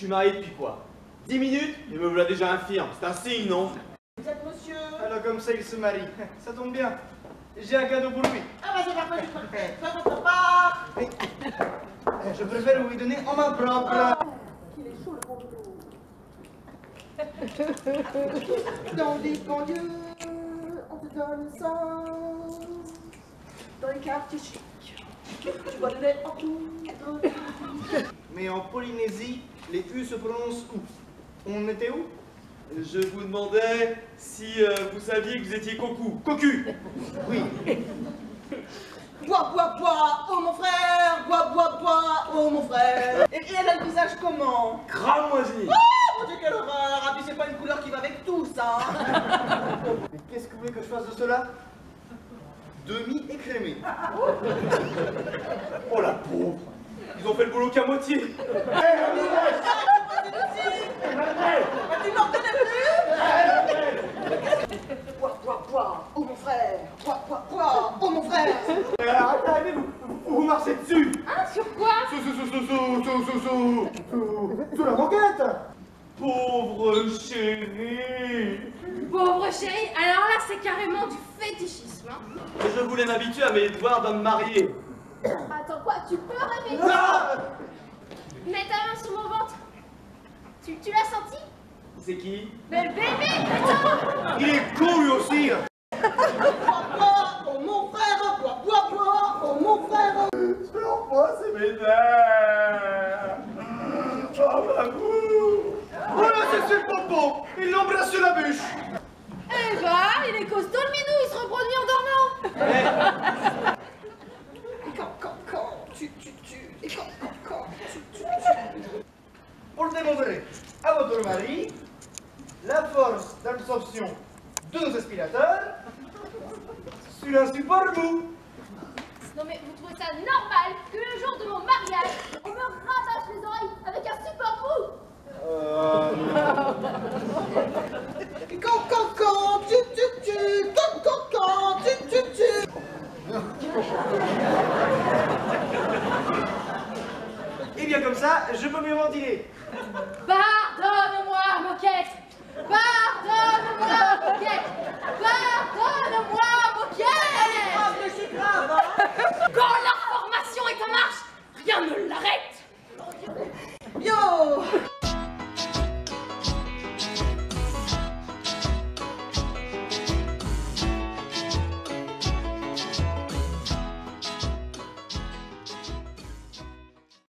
suis marié depuis quoi? 10 minutes? Et me voilà déjà infirme, c'est un signe, non? Vous êtes monsieur? Alors comme ça il se marie. Ça tombe bien. J'ai un cadeau pour lui. Ah bah c'est parfait, je préfère. Ça votre part. Oui. Je préfère lui donner en main propre. Qu'il est chaud le bon Dans des banlieues, on te donne ça. Dans les quartiers chics, tu vois le lait en poudre. Mais en Polynésie, les U se prononcent où? On était où? Je vous demandais si vous saviez que vous étiez cocu. Cocu. Oui. Bois, bois, bois, oh mon frère. Bois, bois, bois, oh mon frère. Et elle a le visage comment? Cramoisi. Oh mon Dieu, quelle horreur. Ah puis c'est pas une couleur qui va avec tout ça. Mais qu'est-ce que vous voulez que je fasse de cela? Demi-écrémé. Oh la pauvre. Ils ont fait le boulot qu'à moitié. Tu n'en tenais plus? Bois, bois, bois, oh mon frère. Bois, bois, bois, oh mon frère. Arrêtez, vous marchez dessus. Hein, sur quoi? Sous la moquette. Pauvre chérie. Pauvre chérie, alors là c'est carrément du fétichisme. Hein. Je voulais m'habituer à mes devoirs d'homme marié. Attends quoi, tu peux répéter? Mets ta main sur mon ventre. Tu l'as senti? C'est qui? Mais le bébé, putain! Il est con lui aussi. Bois, bois, oh mon frère. Bois, bois, bois, oh mon frère. Je l'envoie, c'est mes nerfs. Oh ma boue. Oh là, c'est le pompon. Il l'embrasse sur la bûche. Eh bah, il est costaud le minou, il se reproduit en dormant! Quand, tu, et quand, tu. Pour démontrer à votre mari la force d'absorption de nos aspirateurs sur un support mou. Non mais vous trouvez ça normal que le jour de mon mariage, on me rattache les oreilles avec un support mou?